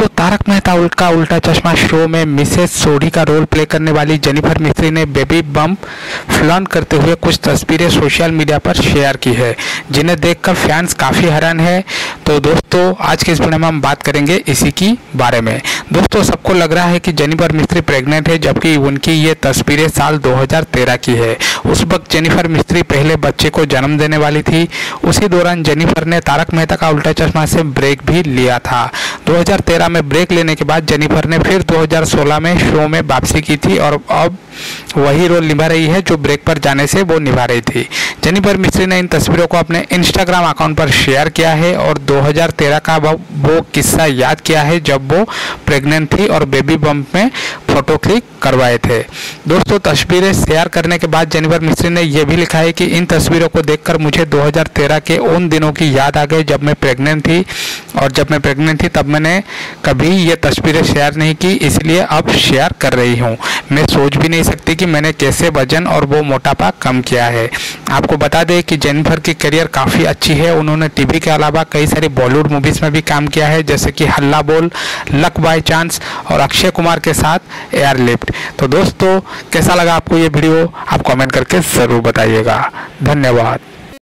दोस्तों, तारक मेहता का उल्टा चश्मा शो में मिसेस सोढ़ी का रोल प्ले करने वाली जेनिफर मिस्त्री ने बेबी बम्प फ्लॉन्ट करते हुए कुछ तस्वीरें सोशल मीडिया पर शेयर की है, जिन्हें देखकर फैंस काफ़ी हैरान है। तो दोस्तों, आज के इस वीडियो में हम बात करेंगे इसी की बारे में। दोस्तों, सबको लग रहा है कि जेनिफर मिस्त्री प्रेग्नेंट है, जबकि उनकी ये तस्वीरें साल 2013 की है। उस वक्त जेनिफर मिस्त्री पहले बच्चे को जन्म देने वाली थी। उसी दौरान जेनिफर ने तारक मेहता का उल्टा चश्मा से ब्रेक भी लिया था। 2013 में ब्रेक लेने के बाद जेनिफर ने फिर 2016 में शो में वापसी की थी और अब वही रोल निभा रही है जो ब्रेक पर जाने से वो निभा रही थी। जेनिफर मिस्त्री ने इन तस्वीरों को अपने इंस्टाग्राम अकाउंट पर शेयर किया है और 2013 का वो किस्सा याद किया है जब वो प्रेग्नेंट थी और बेबी बम्प में फोटो क्लिक करवाए थे। दोस्तों, तस्वीरें शेयर करने के बाद जेनिफर मिस्त्री ने यह भी लिखा है कि इन तस्वीरों को देखकर मुझे 2013 के उन दिनों की याद आ गई जब मैं प्रेग्नेंट थी, और जब मैं प्रेग्नेंट थी तब मैंने कभी ये तस्वीरें शेयर नहीं की, इसलिए अब शेयर कर रही हूँ। मैं सोच भी नहीं सकती कि मैंने कैसे वजन और वो मोटापा कम किया है। आपको बता दें कि जेनिफर की करियर काफ़ी अच्छी है। उन्होंने टीवी के अलावा कई सारी बॉलीवुड मूवीज़ में भी काम किया है, जैसे कि हल्ला बोल, लक बाय चांस और अक्षय कुमार के साथ एयरलिफ्ट। तो दोस्तों, कैसा लगा आपको ये वीडियो? आप कमेंट करके ज़रूर बताइएगा। धन्यवाद।